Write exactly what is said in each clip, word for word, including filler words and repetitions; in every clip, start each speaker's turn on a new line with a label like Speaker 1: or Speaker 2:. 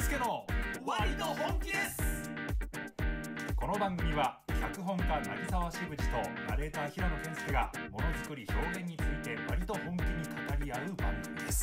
Speaker 1: 介の割と本気です。この番組は脚本家渚沢渋二とナレーター平野健介がものづくり表現について割と本気に語り合う番組です。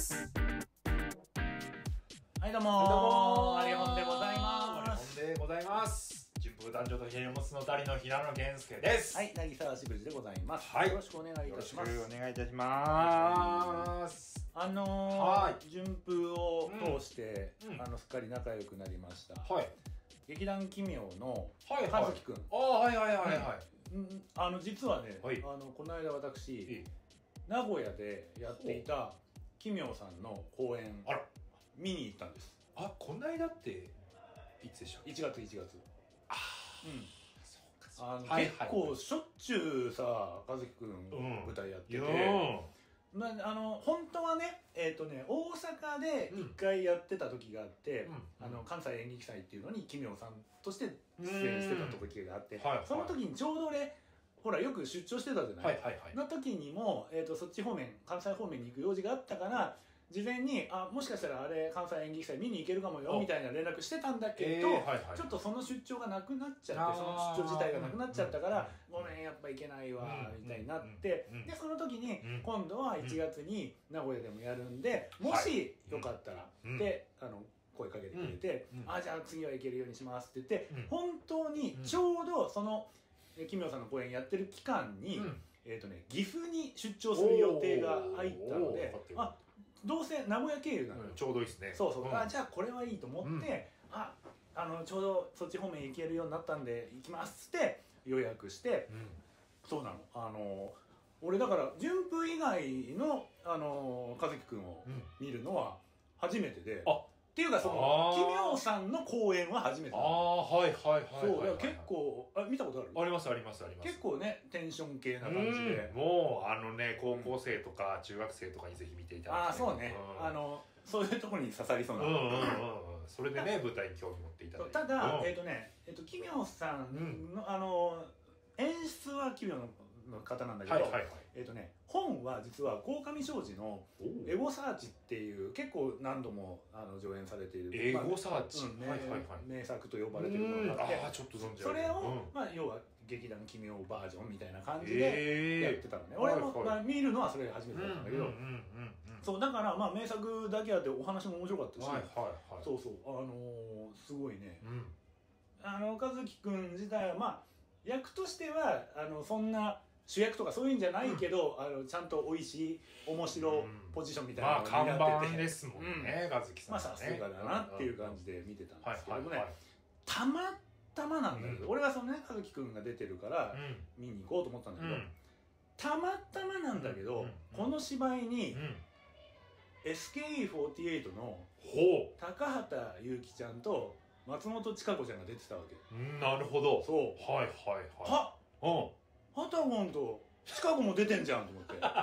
Speaker 2: はいどうもー、
Speaker 1: どうもー、
Speaker 2: ありほんでございます。
Speaker 1: ありほんでございます。順風男女とひれもつのたりの平野健介です。
Speaker 2: はい、渚沢渋二でございます、
Speaker 1: はい、
Speaker 2: よろしくお願いいたします。
Speaker 1: よろしくお願いいたします。
Speaker 2: あのー、
Speaker 1: はい、
Speaker 2: 順風を通して、うん、あのすっかり仲良くなりました、はい、劇団奇妙の和樹くん。
Speaker 1: ああ、はいはいはいはい、
Speaker 2: うん、あの実はね、はい、あのこの間私、いい名古屋でやっていた奇妙さんの公演、あら見に行ったんです。
Speaker 1: あ、この間っていつでしょう。
Speaker 2: いちがついちがつ。
Speaker 1: ああ、
Speaker 2: うん、
Speaker 1: そうかそうか。
Speaker 2: あの、はい、結構しょっちゅうさ和樹くん、うん、舞台やってて、まあ、あの本当はね、えーとね、大阪でいっかいやってた時があって、うん、あの関西演劇祭っていうのに奇妙さんとして出演してた時があって、はいはい、その時にちょうど俺ほらよく出張してたじゃない、はいはいはい、の時にも、えーとそっち方面関西方面に行く用事があったから事前にあもしかしたらあれ関西演劇祭見に行けるかもよみたいな連絡してたんだけど、えーはいはい、ちょっとその出張がなくなっちゃって、その出張自体がなくなっちゃったから、うん、ごめんやっぱ行けないわ、うん、みたいになって、うん、でその時に、うん、今度はいちがつに名古屋でもやるんで、もしよかったら、はい、であの声かけてくれて、うん、あじゃあ次は行けるようにしますって言って、うん、本当にちょうどその奇妙さんの公演やってる期間に、うん、えーとね、岐阜に出張する予定が入ったので、あどうせ名古屋経由なのよ、うん、ちょうどいいですね。そうそう、うん、あじゃあこれはいいと思って、うん、ああのちょうどそっち方面行けるようになったんで行きますって予約して、うん、そうなの、あの俺だから順風以外のあの和樹くんを見るのは初めてで、うん、あっていうかその奇妙さんの公演は初めて。ああはいはいはいはい、そうだから結構あ見たことある？
Speaker 1: ありますありますあります。
Speaker 2: 結構ねテンション系な感じで、
Speaker 1: もうあのね高校生とか中学生とかにぜひ見ていただきたい。
Speaker 2: ああそうね、うん、あのそういうところに刺さりそうな、
Speaker 1: うんうんうん、それでね舞台に興味持っていただいて、
Speaker 2: ただ、うん、えっ、ー、とねえっ、ー、と奇妙さんの、うん、あの演出は奇妙のの方なんだけど、はいはいはい、えっとね本は実は鴻上尚史のエゴサーチっていう結構何度もあの上演されている
Speaker 1: エゴサーチ、
Speaker 2: まあうんはいはいはい、名作と呼ばれているものがあって、
Speaker 1: あちょっと存じ
Speaker 2: それを、うんまあ、要は劇団奇妙バージョンみたいな感じでやってたのね、えー、俺も、はいはいまあ、見るのはそれが初めてだったんだけど、そうだからまあ名作だけあってお話も面白かったし、はいはいはい、そうそうあのー、すごいね、うん、あの和樹くん自体はまあ役としてはあのそんな主役とかそういうんじゃないけど、うん、あのちゃんと美味しい面白ポジションみたいなのを担ってて、
Speaker 1: まあ看板ですもんね、和樹さんはね。
Speaker 2: まあさすがだなっていう感じで見てたんですけどもね、たまたまなんだけど、うん、俺はそのね和樹くんが出てるから見に行こうと思ったんだけど、うん、たまたまなんだけど、うん、この芝居に、うん、エスケーイーフォーティーエイト の高畑優希ちゃんと松本千佳子ちゃんが出てたわけ。
Speaker 1: なるほど。
Speaker 2: そう
Speaker 1: はいはいはい。
Speaker 2: はっ、うんハタゴンとシカゴも出てんじゃんと思ってじゃ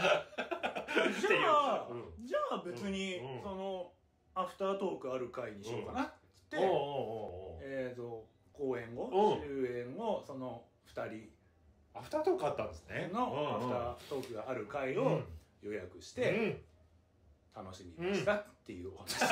Speaker 2: あ、うん、じゃあ別に、うん、そのアフタートークある回にしようかなって、うん、えーと公演後終演後そのふたり
Speaker 1: アフタートークあったんですね
Speaker 2: のアフタートークがある回を予約して、うん、楽しみましたっていうお話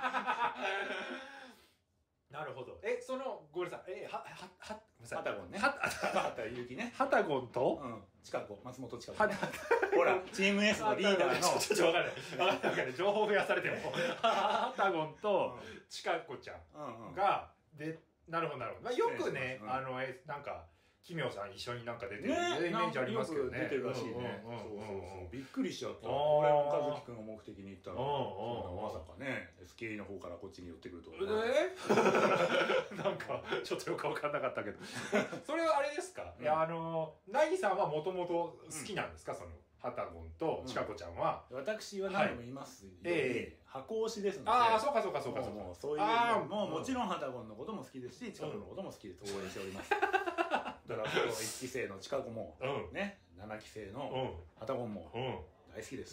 Speaker 1: なるほど。え、その、ごめんなさい。え、は、は、は、ごめんなさい。
Speaker 2: ハタゴンね。
Speaker 1: は、
Speaker 2: 高畑優希ね。
Speaker 1: ハタゴンと
Speaker 2: うん。近子、松本近子。ほら、チーム S のリーダーの。
Speaker 1: ちょっとわかんない。わかんない。情報増やされても。ハタゴンと、近子ちゃんが、で、なるほどなるほど。よくね、あの、え、なんか、奇妙さん一緒になんか出てるイメージありますけどね。
Speaker 2: 出てるらしいね。そうそうそう。びっくりしちゃった。俺も和樹くんが目的に行ったら、まさかね、エスケーイー の方からこっちに寄ってくるとは。
Speaker 1: えなんか、ちょっとよくわかんなかったけど。それはあれですか？いや、あの、ナギさんはもともと好きなんですか？その、ハタゴンとチカコちゃんは。
Speaker 2: 私は何度も言いますように、箱推しですので。
Speaker 1: ああ、そうかそうかそうかそうか。
Speaker 2: もうそういうのも、もちろんハタゴンのことも好きですし、チカコのことも好きです。応援しております。だからいっき生の近子も、うん、ねななき生のハタゴンも大好きです。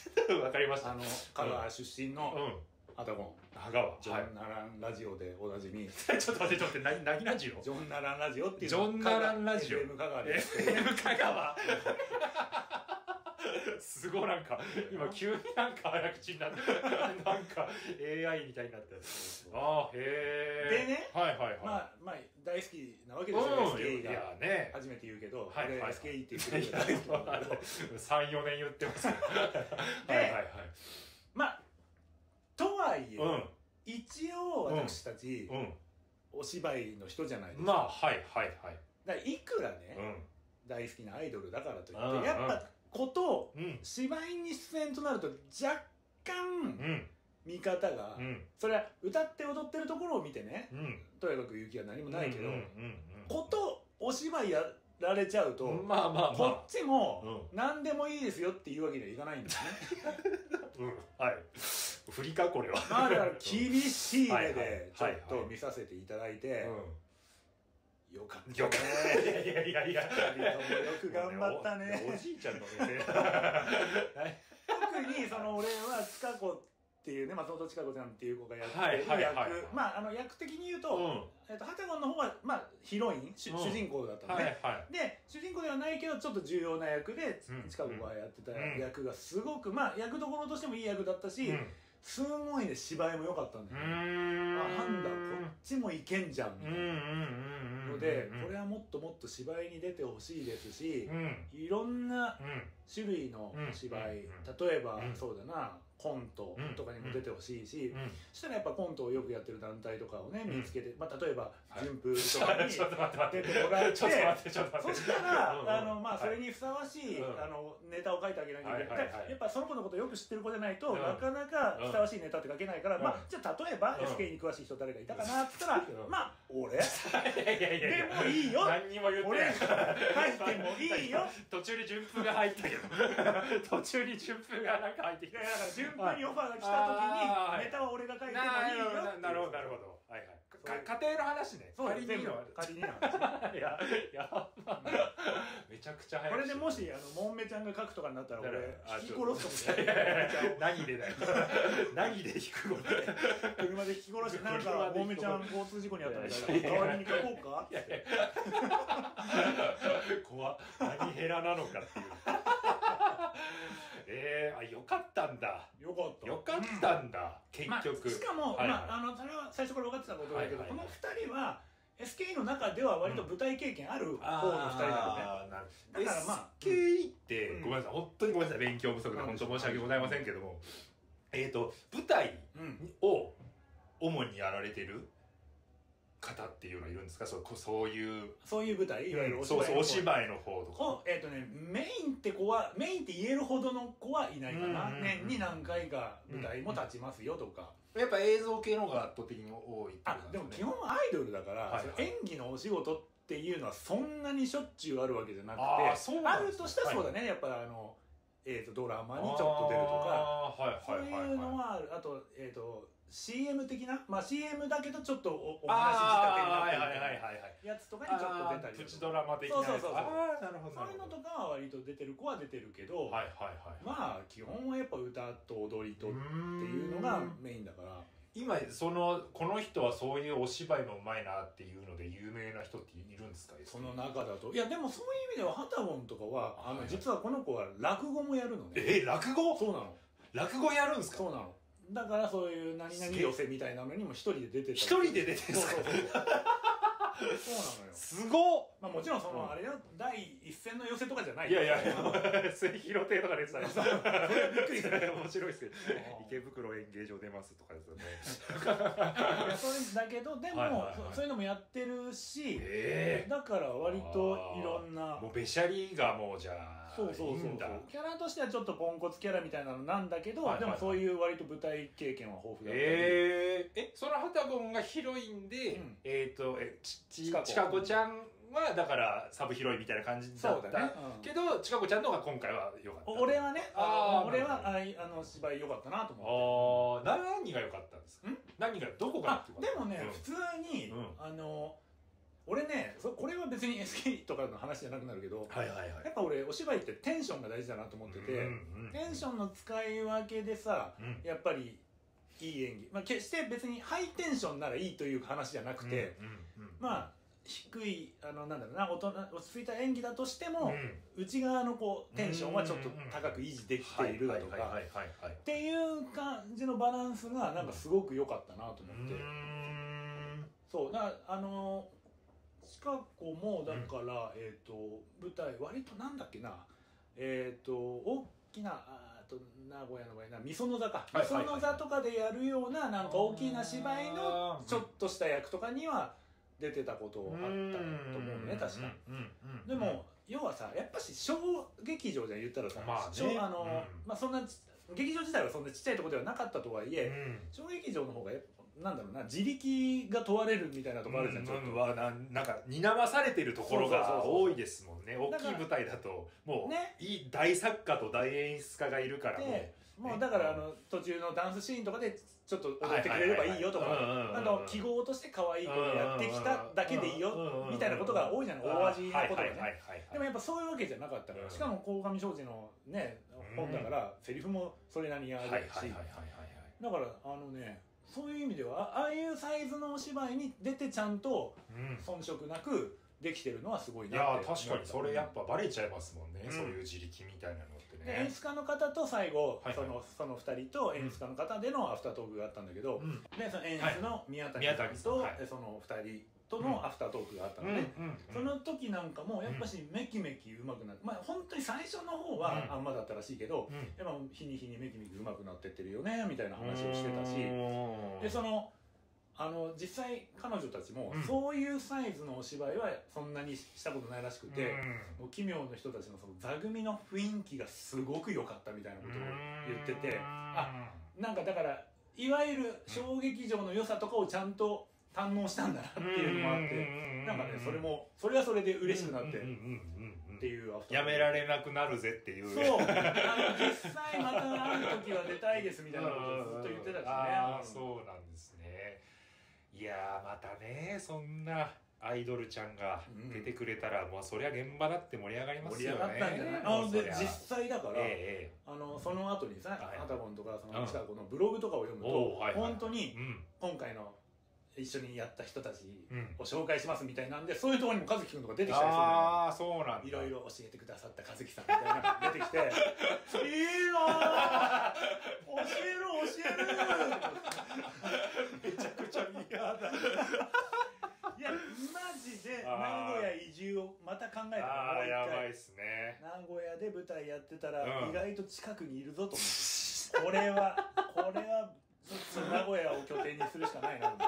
Speaker 1: わかりました。
Speaker 2: あの香川出身のハタゴン、
Speaker 1: 香川
Speaker 2: ジョン・ナランラジオでおなじみ。
Speaker 1: ちょっと待ってちょっと待って何ラジオ？
Speaker 2: ジョン・ナランラジオっていう
Speaker 1: ジョン・ナランラジオ
Speaker 2: エフエム 香川です。
Speaker 1: エフエム 香川すごいなんか今急になんか早口になってなんか エーアイ みたいになってああへえ
Speaker 2: でね
Speaker 1: はいはいはい
Speaker 2: まあまあ大好きなわけですよ、うん、エスケーイー が。いやね初めて言うけど、はいはいはい、エスケーイー って言ってるけど
Speaker 1: さんよねん言ってますけど
Speaker 2: で、はいはいはい、まあとはいえ、うん、一応私たち、うんうん、お芝居の人じゃないですか。
Speaker 1: まあはいはいはい。
Speaker 2: だからいくらね、うん、大好きなアイドルだからといって、うん、やっぱこと、うん、芝居に出演となると若干、うん見方が、うん、それは歌って踊ってるところを見てね、うん、とやかく勇気は何もないけど、ことお芝居やられちゃうと、まあまあまあ、こっちも何でもいいですよっていうわけにはいかないんですね。
Speaker 1: うん、はい。振りかこれは。
Speaker 2: まあだから厳しい目でちょっと見させていただいて、よかったね。よかったね。いやいやいや。よく頑張ったね。
Speaker 1: おじいちゃんの目線。
Speaker 2: 特にその俺は塚子っていうね、松本千佳子ちゃんっていう子がやってる役、まああの役的に言うと、うん、えっとハテゴンの方はまあヒロイン、主、うん、主人公だったのね、はいはい、で主人公ではないけどちょっと重要な役で千佳子がやってた役がすごく、まあ役どころとしてもいい役だったし、うん、すごいね芝居も良かったんだよね。あ、なんだこっちもいけんじゃんみたいなので、これはもっともっと芝居に出てほしいですし、うん、いろんな種類の芝居、例えば、うん、そうだなコントとかにも出てほしいし、うん、そしたらやっぱコントをよくやってる団体とかをね見つけて、まあ、例えば順風とかに出てもらって、そしたらあの、まあ、それにふさわしい、はい、あのネタを書いてあげなきゃいけない。やっぱその子のことをよく知ってる子じゃないと、うん、なかなかふさわしいネタって書けないから、うん、まあ、じゃあ例えば、うん、エスケー に詳しい人誰かいたかなって言ったら、うん、まあ俺でもいいよ、
Speaker 1: 何にも言ってない、
Speaker 2: 俺書いてもいいよ。
Speaker 1: 途中に順風が入ったけど途中に順風がなんか入ってきて、
Speaker 2: 順風にオファーが来た時にネタは俺が書いてもいいよ。
Speaker 1: なるほどなるほど。はいはい。家庭の話ね。
Speaker 2: そう仮にの仮にの話。いやや
Speaker 1: めちゃくちゃ早い。
Speaker 2: これでもしあのもんめちゃんが書くとかになったら俺引き殺すかもしれない。
Speaker 1: 何でだよ。何で引くの？
Speaker 2: 車で引き殺してなんかもんめちゃん交通事故にあったみたいな。代わりに書こうか？
Speaker 1: 怖っ。何ヘラなのかっていう。えー、あ、よかったんだ。
Speaker 2: よかった。
Speaker 1: よかったんだ。結局。
Speaker 2: しかも、まあ、あの、それは最初から分かってたことだけど、この二人は。エスケーイー の中では割と舞台経験ある方の二人なのね。だからまあ
Speaker 1: エスケーイー ってごめんなさい、本当にごめんなさい、勉強不足で本当申し訳ございませんけども、えっと舞台を主にやられてる方っていうのはいるんですか？そうそういう
Speaker 2: そういう舞台、いわゆる
Speaker 1: お芝居の方、そうそうお芝居の方とか。
Speaker 2: えっとねメインって子はメインって言えるほどの子はいないかな。年に何回か舞台も立ちますよとか。
Speaker 1: やっぱ映像系の方が圧倒的に多いって
Speaker 2: ことなんですね。あ、でも基本アイドルだから、はいはい、演技のお仕事っていうのはそんなにしょっちゅうあるわけじゃなくて、あ, そうあるとしたらそうだね、はい、やっぱあの、えー、とドラマにちょっと出るとか、そういうのはある。あと、えーとシーエム 的な、まあ シーエム だけどちょっと お, お話仕立てになってるやつとかにちょっと出たりとか、
Speaker 1: プチドラマ的なやつ。
Speaker 2: そうそうそうそう。あ、なるほど。そういうのとかは割と出てる子は出てるけど、はいはいはい、まあ基本はやっぱ歌と踊りとっていうのがメインだから。
Speaker 1: 今そのこの人はそういうお芝居もうまいなっていうので有名な人っているんですか？
Speaker 2: その中だと。いやでもそういう意味ではハタゴンとかはあの、はいはい、実はこの子は落語もやるのね。
Speaker 1: えー、落語？
Speaker 2: そうなの。
Speaker 1: 落語やるんですか？
Speaker 2: そうなの。だからそういう何々寄せみたいなのにも一人で出てたり。
Speaker 1: 一人で出てるんですか？そうそうそうそうなのよ。すごっ。まあ
Speaker 2: もちろんそのあれよ、第一線の寄せとかじゃない。
Speaker 1: いやいやいや、末広亭とか出てたらそれはびっくりする。面白いですけど、池袋演芸場出ますとかですよね。
Speaker 2: いやそれだけどでもそういうのもやってるし、だから割といろんな
Speaker 1: もうべしゃりがもうじゃあ
Speaker 2: そうそうそうそうキャラとしてはちょっとポンコツキャラみたいなのなんだけど、でもそういう割と舞台経験は豊富だったり。
Speaker 1: ええ、そのハタゴンがヒロインで、えっとえちかこちゃんはだからサブヒロインみたいな感じだった、ねうん、けどちかこちゃんの方が今回は良かった。
Speaker 2: 俺はね、あ俺はああの芝居良かったなと思って。
Speaker 1: ああ、何が良かったんですか？ん何がどこが？
Speaker 2: あでもね、うん、普通に、うん、あの俺ねそこれは別に エスケーイー とかの話じゃなくなるけど、はいはいはい、やっぱ俺お芝居ってテンションが大事だなと思ってて、うんうんうん、テンションの使い分けでさ、うん、やっぱりいい演技、まあ、決して別にハイテンションならいいという話じゃなくて、うんうんうん、まあ低いあのなんだろうな大人落ち着いた演技だとしても、うん、内側のこうテンションはちょっと高く維持できているだとかっていう感じのバランスがなんかすごく良かったなと思って、うん、そうだからあのシカゴもだから、うん、えっ、ー、と舞台割となんだっけなえっ、ー、と大きなあと名古屋の場合なみその座かみその座とかでやるようななんか大きな芝居のちょっとした役とかには出てたことあったと思うね確か。でも要はさやっぱし小劇場じゃ言ったらさ、まあね、あの、うん、まあそんな劇場自体はそんなちっちゃいところではなかったとはいえ、うん、小劇場の方がなんだろうな自力が問われるみたいなところあるじゃん、うん、ちょっと、うん、な, なんか担わされてるところが多いですもんね。大きい舞台だともう、ね、いい大作家と大演出家がいるからもう、ね、もうだからあの途中のダンスシーンとかでちょっと踊ってくれればいいよとか記号として可愛い子でやってきただけでいいよみたいなことが多いじゃない大味なことがね。でもやっぱそういうわけじゃなかったから、しかも鴻上尚史のね本だからセリフもそれなりにあるし、だからあのねそういう意味ではああいうサイズのお芝居に出てちゃんと遜色なくできてるのはすごいなって。
Speaker 1: いや確かにそれやっぱバレちゃいますもんね、うん、そういう自力みたいなのってね。
Speaker 2: 演出家の方と最後、はいはい、そのそのふたりと演出家の方でのアフタートークがあったんだけど、うん、でその演出の宮谷さんと、はい、そのふたりとのアフタートークがあったので、その時なんかもやっぱしメキメキ上手くなって、まあ本当に最初の方はあんまだったらしいけど、うん、やっぱ日に日にメキメキ上手くなってってるよねみたいな話をしてたし、でそのあの実際彼女たちもそういうサイズのお芝居はそんなにしたことないらしくて、うん、もう奇妙の人たちのその座組の雰囲気がすごく良かったみたいなことを言ってて、あなんかだからいわゆる小劇場の良さとかをちゃんと堪能したんだなっていうのもあって、なんかねそれもそれはそれで嬉しくなってっていうアフター
Speaker 1: やめられなくなるぜっていう。
Speaker 2: そうあの実際また会う時は出たいですみたいなことをずっと言ってたしね。
Speaker 1: ああそうなんですね。いやーまたねそんなアイドルちゃんが出てくれたら、うん、もうそりゃ現場だって盛り上がりますよね。
Speaker 2: 盛り上がったんじゃない。あので実際だから、えー、あのその後にさ、はい、ハタゴンとかその西川子のブログとかを読むと、はいはい、本当に今回の一緒にやった人たちを紹介しますみたいなんで、うん、そういうところにも和樹くんとか出てきたりするの。
Speaker 1: ああそうなんだ。
Speaker 2: いろいろ教えてくださった和樹さんみたいなのが出てきていいな教える教える
Speaker 1: めちゃくちゃ嫌だ
Speaker 2: いやマジで名古屋移住をまた考えたらもう一回
Speaker 1: やばいっすね。
Speaker 2: 名古屋で舞台やってたら意外と近くにいるぞと思って、うん、これはこれは名古屋を拠点にするしかないな。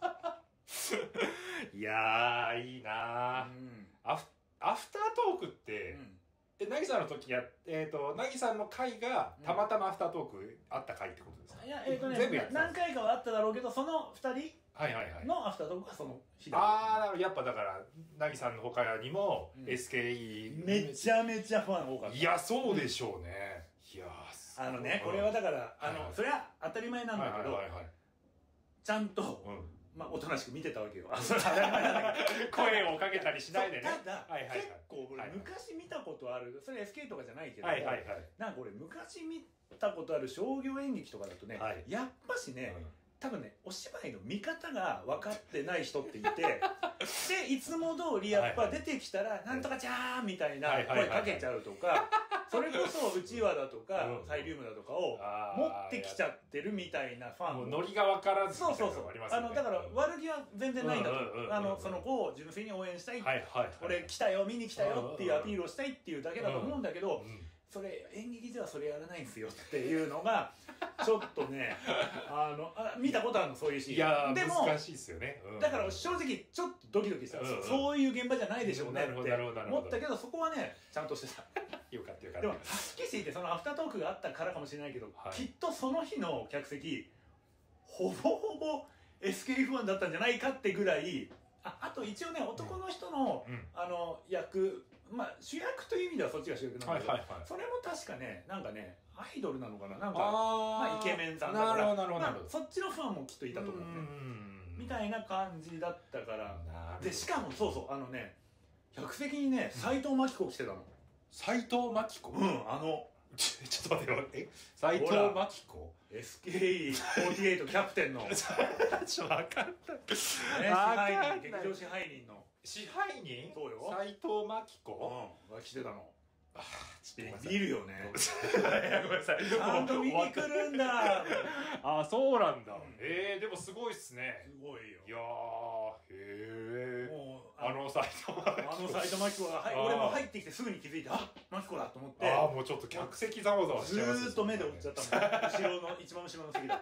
Speaker 1: いやーいいなー、うん、アフアフタートークって、うん、えなぎさんの時やえっ、ー、となぎさんの回がたまたまアフタートークあった回ってことですか。
Speaker 2: いやえっ、ー、とね全部やって何回かはあっただろうけどそのふたりのアフタートークはその日だ。
Speaker 1: ああなるほど。やっぱだからなぎさんの他にも エスケーイー、
Speaker 2: うん、めちゃめちゃファン多かった。
Speaker 1: いやそうでしょうね、うん、いや
Speaker 2: あのねこれはだからあの、はいはい、それは当たり前なんだけど、はいはいはいはい、ちゃんと、うんまあ、おとなしく見てたわけよ。
Speaker 1: 声をかけたりしないでね。
Speaker 2: ただ、はいはいはい、結構俺昔見たことある、それ エスケー とかじゃないけど、はいはいはい、なんか俺昔見たことある商業演劇とかだとね、はい、やっぱしね、うん、多分ねお芝居の見方が分かってない人っていてでいつも通りやっぱ出てきたら「なんとかちゃーん」みたいな声かけちゃうとか、それこそうちわだとかサイリウムだとかを持ってきちゃってるみたいなファンも
Speaker 1: ノリが分からず
Speaker 2: そうそうそうあのだから悪気は全然ないんだと、あのその子を純粋に応援したい、俺来たよ見に来たよっていうアピールをしたいっていうだけだと思うんだけど、それ演劇ではそれやらないんですよっていうのがちょっとねあのあ見たことあるのそういうシーン。
Speaker 1: いやでも難しいですよね、
Speaker 2: うん、だから正直ちょっとドキドキした、うんうん、そういう現場じゃないでしょうねって思ったけどそこはねちゃんとしてた
Speaker 1: よかったよかった。
Speaker 2: でもはっきりしてそのアフタートークがあったからかもしれないけど、はい、きっとその日の客席ほぼほぼ エスケーエフワン だったんじゃないかってぐらい あ, あと一応ね男の人の、うん、あの役まあ主役という意味ではそっちが主役なんだけど、はいはいはい、それも確かねなんかねアイドルなのかななんかまあ、イケメンさんだから、まあ、そっちのファンもきっといたと思うねみたいな感じだったからでしかもそうそうあのね客席にね斎藤真希子来てたの。
Speaker 1: 斎藤真希子
Speaker 2: うんあの
Speaker 1: ちょっと待ってよえ斎藤真希子
Speaker 2: エスケーイーフォーティーエイト キャプテンの
Speaker 1: ちょっと分かった、ね、
Speaker 2: 支配人劇場支配人の
Speaker 1: 支配人
Speaker 2: そうよ
Speaker 1: 斎藤真希子
Speaker 2: が来てたの。
Speaker 1: あちょっと
Speaker 2: 見るよね。
Speaker 1: いやごめんなさい。
Speaker 2: ちゃんと見に来るんだ。
Speaker 1: あそうなんだ。えー、でもすごいっすね。
Speaker 2: すごいよ。
Speaker 1: いやーへえ。
Speaker 2: もう
Speaker 1: あの斎藤真希子。
Speaker 2: あの斎藤真希子が、はい、俺も入ってきてすぐに気づいて、あ真希子だと思って。
Speaker 1: ああもうちょっと客席ざわざわし
Speaker 2: ず
Speaker 1: ちゃいます。
Speaker 2: ーっと目で追っちゃったもん。後ろの一番後ろの席だった。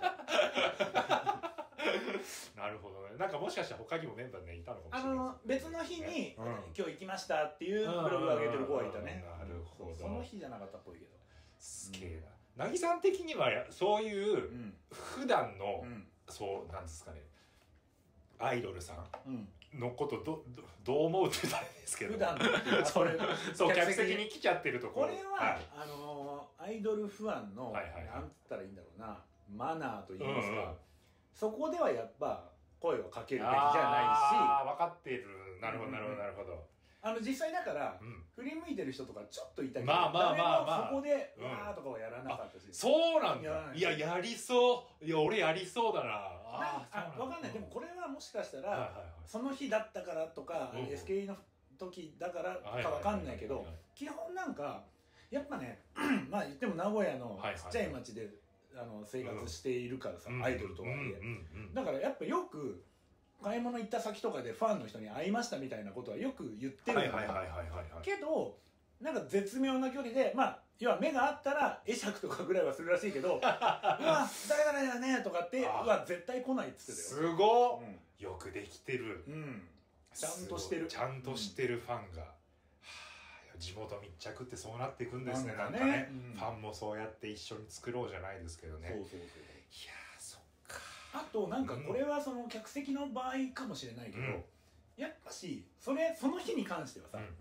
Speaker 1: なるほどね。なんかもしかしたら他にもメンバーねいたのかもし
Speaker 2: あ
Speaker 1: れない、
Speaker 2: の別の日に、
Speaker 1: うん、
Speaker 2: 今日行きましたっていうブログを上げてる子がいたね。
Speaker 1: なるほど。
Speaker 2: その日じゃなかったっぽいけど。
Speaker 1: すげえな。なぎさん的にはそういう普段の、うん、そうなんですかね、アイドルさんのことど ど, どう思うって言ったらいいですけど。
Speaker 2: 普段の
Speaker 1: それそう客席に来ちゃってるところ。
Speaker 2: これは、はい、あのアイドルファンの、はいはいはい、なんつったらいいんだろうな、マナーといいますか、うんうん、そこではやっぱ声をかけるべきじゃないし。
Speaker 1: ああ分かってる。なるほどなるほどなるほど。
Speaker 2: あの実際だから、うん、振り向いてる人とかちょっといたけど、
Speaker 1: まあまあまあまあ
Speaker 2: そこで、うん、わーとかはやらなかったし。
Speaker 1: そうなんだ。いややりそう。いや俺やりそうだな。
Speaker 2: ああ分かんない、うん、でもこれはもしかしたら、はいはいはい、その日だったからとか、うん、エスケーイー の時だからか分かんないけど、基本なんかやっぱねまあ言っても名古屋のちっちゃい町で、あの生活しているからさ、うん、アイドルとはいえ、だからやっぱよく買い物行った先とかでファンの人に会いましたみたいなことはよく言ってるんだけど、なんか絶妙な距離で、まあ要は目があったら会釈とかぐらいはするらしいけど「うわ誰々だよね」とかって「うわ絶対来ない」っつってたよ。
Speaker 1: すごっ、うん、よくできてる、
Speaker 2: うん、ちゃんとしてる
Speaker 1: ちゃんとしてるファンが、うん、はあ、地元密着ってそうなっていくんですね。
Speaker 2: なんかね、
Speaker 1: なんかね、
Speaker 2: うん、
Speaker 1: ファンもそうやって一緒に作ろうじゃないですけどね。
Speaker 2: そうそうそう。いや
Speaker 1: そっか。
Speaker 2: あとなんかこれはその客席の場合かもしれないけど、うん、やっぱしそれその日に関してはさ、うんうん、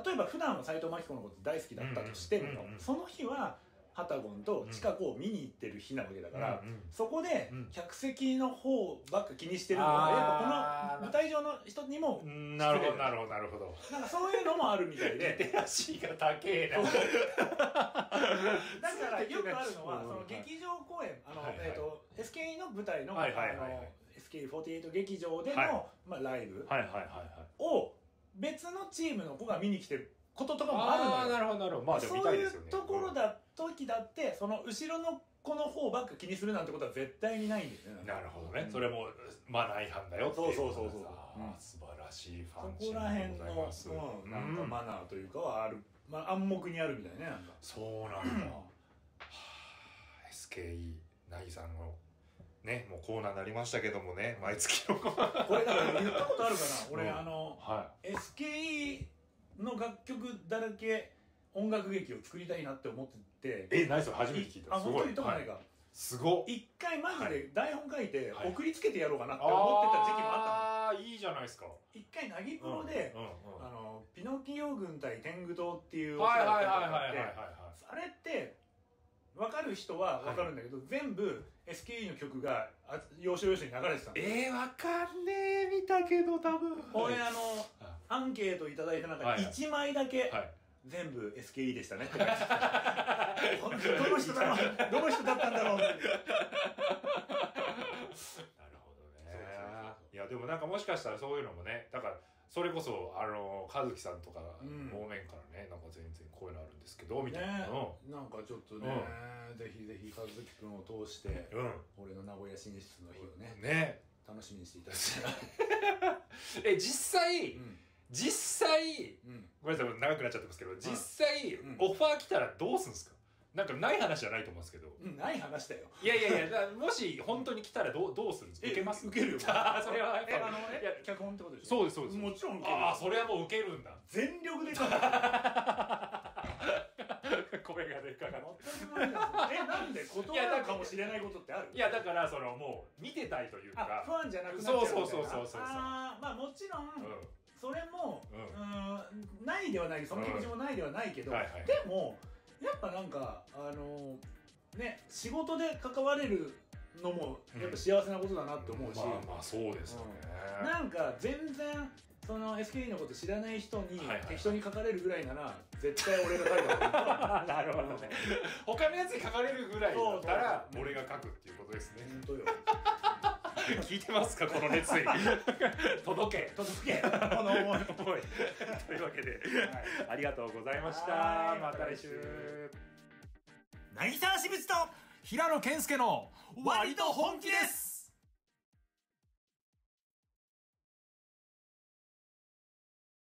Speaker 2: 例えば普段は斎藤真希子のこと大好きだったとしても、うんうん、その日はハタゴンとチカ子を見に行ってる日なわけだから、うんうん、そこで客席の方ばっか気にしてるのが、うん、やっぱこの舞台上の人にも
Speaker 1: なるほどなるほどなるほど。
Speaker 2: なんかそういうのもあるみたいで
Speaker 1: リテラシーが高えな。
Speaker 2: だからよくあるのはその劇場公演、あの、はいはい、えーと、エスケーイー の舞台の エスケーイーフォーティーエイト 劇場での、はい、まあ、ライブを別のチームの子が見に来てることとかもあるのよ。
Speaker 1: あーなるほどなるほど。まあでも見たいですよね。
Speaker 2: そういうところだ時だってその後ろの子の方ばっか気にするなんてことは絶対にないんだよね。
Speaker 1: なるほどね、うん、それもマナー違反だよっていう。
Speaker 2: そうそうそうそう、
Speaker 1: うん、素晴らしいファン
Speaker 2: チームでございます。そこら辺の、うん、なんかマナーというかはある、まあ、暗黙にあるみたいね。なんか
Speaker 1: そうなんだ。はあ、エスケーイー なぎさんのね、もうコーナーになりましたけどもね、毎月のこ
Speaker 2: れだから言ったことあるかな俺、うん、あの、はい、エスケーイー の楽曲だらけ音楽劇を作りたいなって思ってて。
Speaker 1: え、何それ初めて聞いた。
Speaker 2: あ、本当に言ったことないか。
Speaker 1: すご
Speaker 2: い。一回マジで台本書いて送りつけてやろうかなって思ってた時期もあったの。
Speaker 1: ああ、いいじゃないですか。
Speaker 2: 一回ナギプロで、あのピノキオ軍対天狗党っていう
Speaker 1: はいはいはいはいはいはい。
Speaker 2: あれって分かる人は分かるんだけど、全部 エスケーイー の曲が要所要所に流れてたの。
Speaker 1: えー、分かんねえ、見たけど多分。
Speaker 2: 俺あのアンケートいただいた中でいちまいだけ全部 エスケーイー でしたねって書いてあった。どの人だろう、どの人だったんだろう。なる
Speaker 1: ほどね。いやでもなんかもしかしたらそういうのもね、だからそれこそあの和樹さんとか方面からね、なんか全然こういうのあるんですけどみたいなの、
Speaker 2: なんかちょっとね、ぜひぜひ和樹くんを通して俺の名古屋進出の日をねね楽しみにしていただきたい。
Speaker 1: え、実際実際、うん、ごめんなさい長くなっちゃってますけど、実際、うん、オファー来たらどうするんですか。なんかない話じゃないと思うんですけど、
Speaker 2: うん、ない話だよ。
Speaker 1: いやいやいや、もし本当に来たらどうどうするんですか。受けます。
Speaker 2: 受けるよ。
Speaker 1: あ、それは
Speaker 2: え、あのえ、いや脚本ってことでしょ。
Speaker 1: そうですそうです。
Speaker 2: もちろん受ける。
Speaker 1: ああ、それはもう受けるんだ。
Speaker 2: 全力でか
Speaker 1: 声がでかかった。
Speaker 2: え、なんで断るかもしれないことってある。
Speaker 1: いやだからそのもう見てたいというか、
Speaker 2: ファンじゃなくなっちゃうみたいな。
Speaker 1: そうそうそうそうそう。
Speaker 2: ああ、まあもちろん、うん、それも、うん、ないではない、その気持ちもないではないけど、でもやっぱなんかあのね、仕事で関われるのもやっぱ幸せなことだなって思うし、
Speaker 1: まあまあそうですよね。
Speaker 2: なんか全然その エスケーイー のこと知らない人に適当に書かれるぐらいなら絶対俺が書いた方がいい。
Speaker 1: なるほどね。他のやつに書かれるぐらいだったら俺が書くっていうことですね。
Speaker 2: 本当よ。
Speaker 1: 聞いてますかこの熱意届け
Speaker 2: 届けこの思い
Speaker 1: というわけで、はい、ありがとうございました。また来週。
Speaker 2: 渚橋口と
Speaker 1: 平野健介の割と本気です。